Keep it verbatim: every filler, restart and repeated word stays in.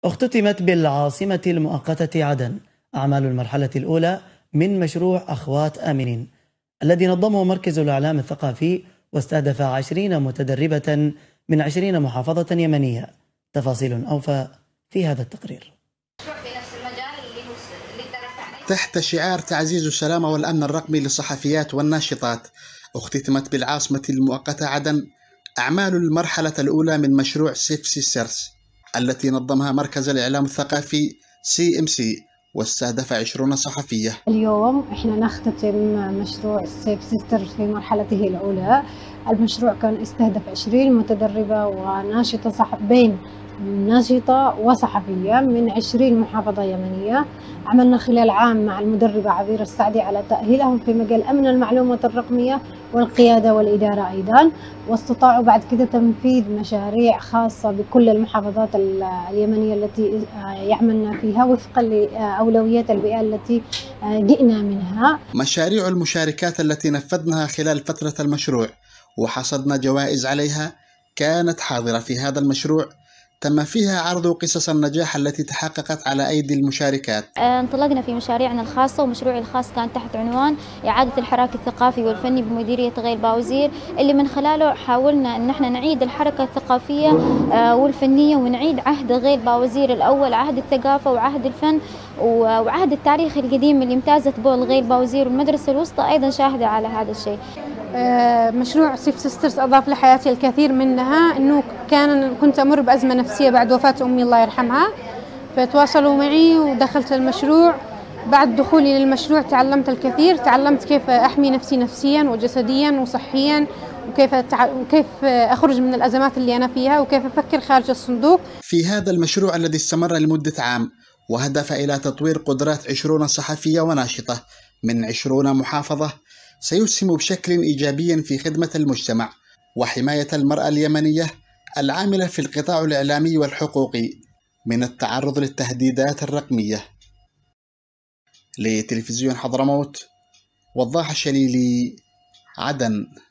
اختتمت بالعاصمة المؤقتة عدن أعمال المرحلة الأولى من مشروع أخوات آمنين الذي نظمه مركز الإعلام الثقافي واستهدف عشرين متدربة من عشرين محافظة يمنية. تفاصيل أوفى في هذا التقرير. تحت شعار تعزيز السلامة والأمن الرقمي للصحفيات والناشطات، اختتمت بالعاصمة المؤقتة عدن أعمال المرحلة الأولى من مشروع سيف سيسترز التي نظمها مركز الإعلام الثقافي سي إم سي واستهدف عشرين صحفية. اليوم احنا نختتم مشروع سيف سيسترز في مرحلته الأولى. المشروع كان استهدف عشرين متدربة وناشطة صحف بين ناشطة وصحفية من عشرين محافظة يمنية. عملنا خلال عام مع المدربة عبير السعدي على تأهيلهم في مجال أمن المعلومات الرقمية والقيادة والإدارة أيضا، واستطاعوا بعد كده تنفيذ مشاريع خاصة بكل المحافظات اليمنية التي يعملنا فيها وفقا لأولويات البيئة التي جئنا منها. مشاريع المشاركات التي نفذناها خلال فترة المشروع وحصدنا جوائز عليها كانت حاضرة في هذا المشروع، تم فيها عرض قصص النجاح التي تحققت على أيدي المشاركات. انطلقنا في مشاريعنا الخاصة، ومشروعي الخاص كان تحت عنوان إعادة الحراك الثقافي والفني بمديرية غيل باوزير، اللي من خلاله حاولنا أن احنا نعيد الحركة الثقافية والفنية ونعيد عهد غيل باوزير الأول، عهد الثقافة وعهد الفن وعهد التاريخ القديم اللي امتازت به غيل باوزير، والمدرسة الوسطى أيضا شاهدة على هذا الشيء. مشروع سيف سيسترز أضاف لحياتي الكثير منها، أنه كان كنت أمر بأزمة نفسية بعد وفاة أمي الله يرحمها، فتواصلوا معي ودخلت المشروع. بعد دخولي للمشروع تعلمت الكثير، تعلمت كيف أحمي نفسي نفسيا وجسديا وصحيا، وكيف تع... وكيف أخرج من الأزمات اللي أنا فيها، وكيف أفكر خارج الصندوق. في هذا المشروع الذي استمر لمدة عام وهدف إلى تطوير قدرات عشرين صحفية وناشطة من عشرين محافظة، سيسهم بشكل إيجابي في خدمة المجتمع وحماية المرأة اليمنية العاملة في القطاع الإعلامي والحقوقي من التعرض للتهديدات الرقمية. لتلفزيون حضرموت، وضاح الشليلي، عدن.